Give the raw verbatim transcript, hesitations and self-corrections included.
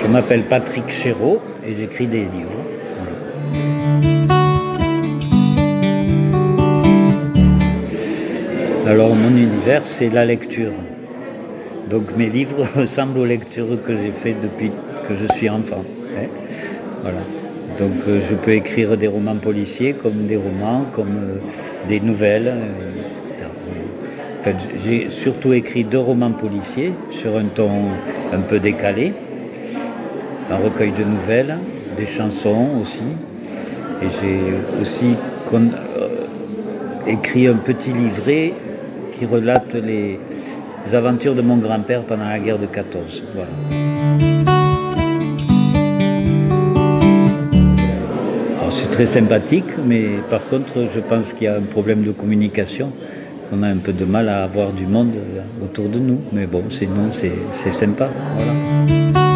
m'appelle Patrick Chéreau et j'écris des livres. Voilà. Alors mon univers, c'est la lecture. Donc mes livres ressemblent aux lectures que j'ai faites depuis que je suis enfant. Hein. Voilà. Donc euh, je peux écrire des romans policiers comme des romans, comme euh, des nouvelles. Euh, en fait, j'ai surtout écrit deux romans policiers sur un ton un peu décalé, un recueil de nouvelles, des chansons aussi. Et j'ai aussi con, euh, écrit un petit livret qui relate les, les aventures de mon grand-père pendant la guerre de quatorze. Voilà. C'est très sympathique, mais par contre, je pense qu'il y a un problème de communication, qu'on a un peu de mal à avoir du monde autour de nous. Mais bon, sinon, c'est sympa. Voilà.